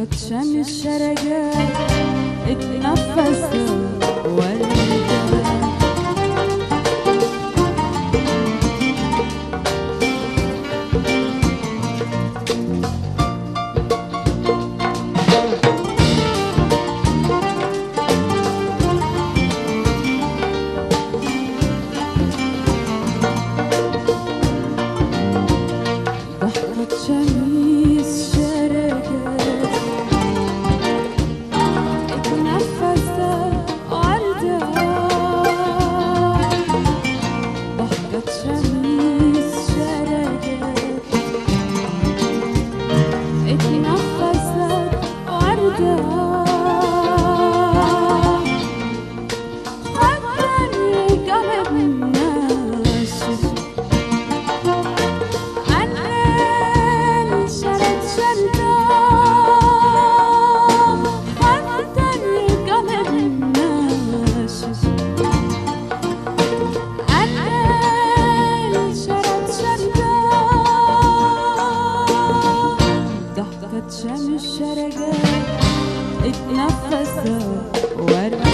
ضحكت شمس الشرقات اتنفست وردة. شمس الشرقات اتنفست وردة.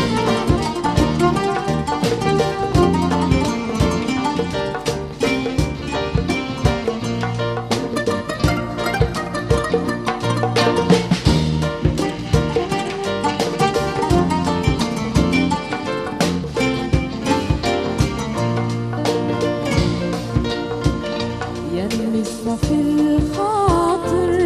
يلي صفي الخاطر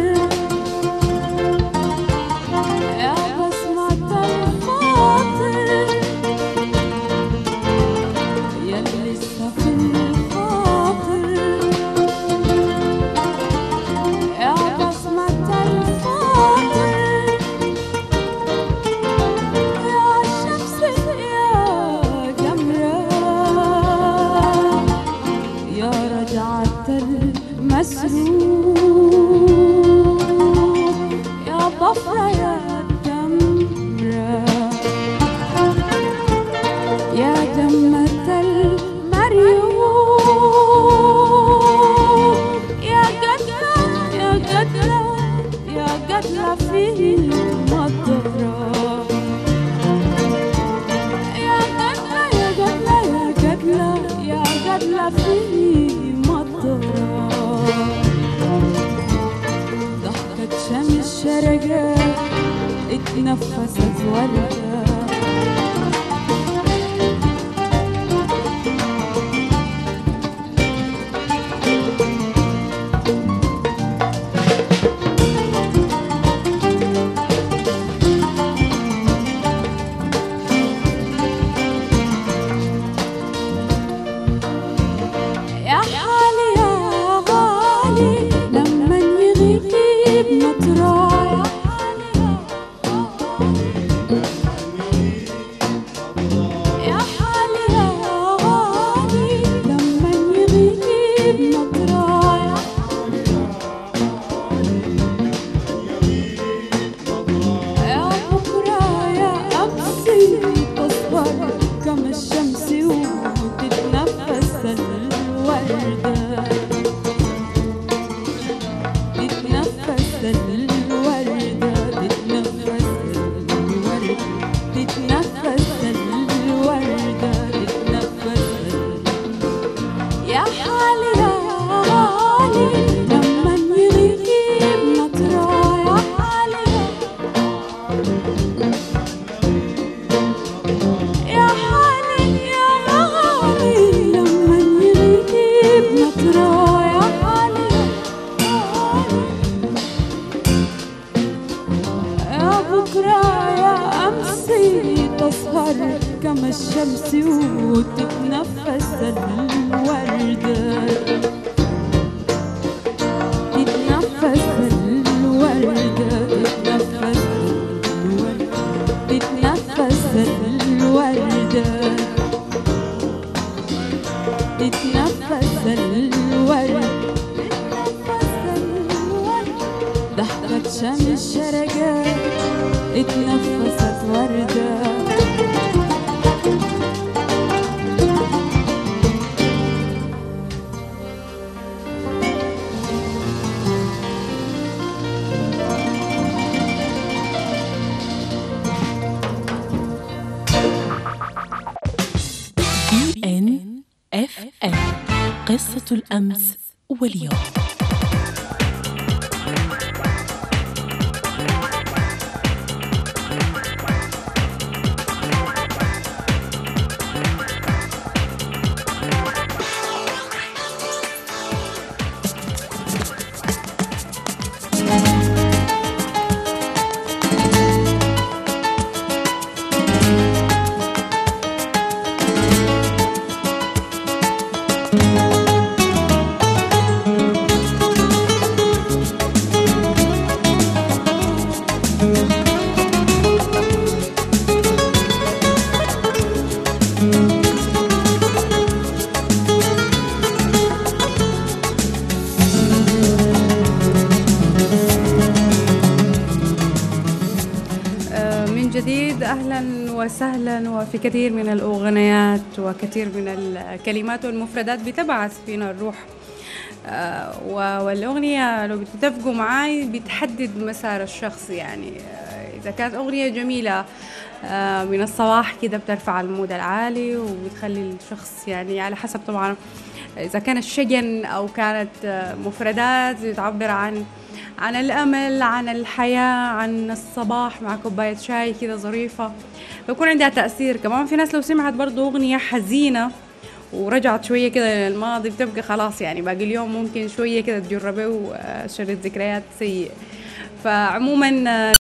مسروق يا ضفرة يا تمرة يا دمة المريوم يا قتلة يا قتلة يا قتلة في المطرة يا قتلة يا قتلة يا قتلة يا قتلة في المطرة. ضحكت شمس الشرقات اتنفست وردة. يا حالي يا غالي لما يغيب مطرح يا حالي يا غالي لما يغيب مطرح يا بكرة يا أمسي تصبر كما الشمس وتتنفس الوردة. تتنفس الوردة تتنفس الوردة تتنفس الوردة تتنفس يا حالي يا غالي لما يغيب مطرح يا حالي يا حالي يا غالي لما يغيب مطرح يا حالي يا بكرة يا أمسي تسهر كما الشمس وتتنفس الوردة. تتنفس الوردة تتنفس الوردة تتنفس الوردة تتنفس الوردة تتنفس الوردة. ضحكت شمس الشرقات اتنفست وردة. قصة الأمس واليوم. من جديد أهلا وسهلا، وفي كثير من الأغنيات وكثير من الكلمات والمفردات بتبعث فينا الروح. والأغنية لو بتتفقوا معاي بتحدد مسار الشخص، يعني إذا كانت أغنية جميلة من الصباح كده بترفع المود العالي وبتخلي الشخص يعني على حسب طبعا إذا كانت شجن أو كانت مفردات بتعبر عن الأمل، عن الحياة، عن الصباح مع كوباية شاي كده ظريفة، بيكون عندها تأثير. كمان في ناس لو سمعت برضو أغنية حزينة ورجعت شوية كده للماضي بتبقى خلاص يعني باقي اليوم ممكن شوية كده تجربه وشريط ذكريات سيء. فعموما